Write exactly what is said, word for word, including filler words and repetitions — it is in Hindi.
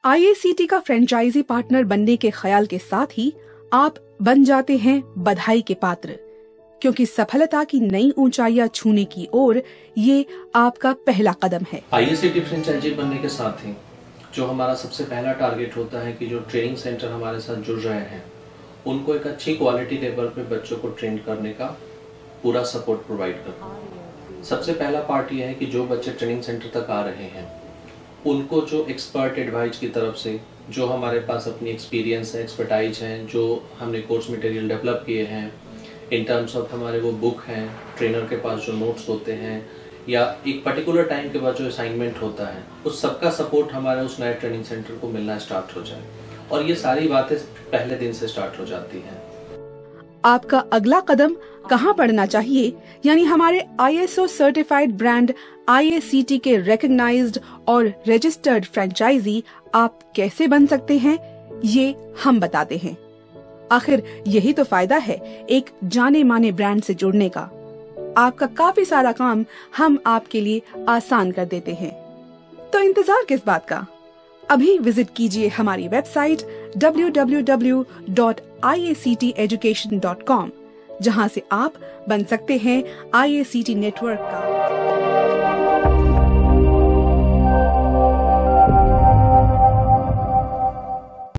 आई ए सी टी का फ्रेंचाइजी पार्टनर बनने के ख्याल के साथ ही आप बन जाते हैं बधाई के पात्र, क्योंकि सफलता की नई ऊंचाइयां छूने की ओर ये आपका पहला कदम है। आई ए सी टी फ्रेंचाइजी बनने के साथ ही जो हमारा सबसे पहला टारगेट होता है कि जो ट्रेनिंग सेंटर हमारे साथ जुड़ रहे हैं उनको एक अच्छी क्वालिटी लेवल पे बच्चों को ट्रेन करने का पूरा सपोर्ट प्रोवाइड करना। सबसे पहला पार्ट ये है कि जो बच्चे ट्रेनिंग सेंटर तक आ रहे हैं उनको जो एक्सपर्ट एडवाइस की तरफ से जो हमारे पास अपनी एक्सपीरियंस है, एक्सपर्टाइज है, जो हमने कोर्स मटेरियल डेवलप किए हैं इन टर्म्स ऑफ हमारे वो बुक हैं, ट्रेनर के पास जो नोट्स होते हैं या एक पर्टिकुलर टाइम के बाद जो असाइनमेंट होता है, उस सबका सपोर्ट हमारे उस नए ट्रेनिंग सेंटर को मिलना स्टार्ट हो जाए और ये सारी बातें पहले दिन से स्टार्ट हो जाती हैं। आपका अगला कदम कहाँ पड़ना चाहिए, यानी हमारे I S O certified brand I A C T के रिकॉग्नाइज्ड और रजिस्टर्ड फ्रेंचाइजी आप कैसे बन सकते हैं, ये हम बताते हैं। आखिर यही तो फायदा है एक जाने माने ब्रांड से जुड़ने का। आपका काफी सारा काम हम आपके लिए आसान कर देते हैं, तो इंतजार किस बात का? अभी विजिट कीजिए हमारी website W W W dot I A C T education dot com, जहां से आप बन सकते हैं आई ए सी टी नेटवर्क का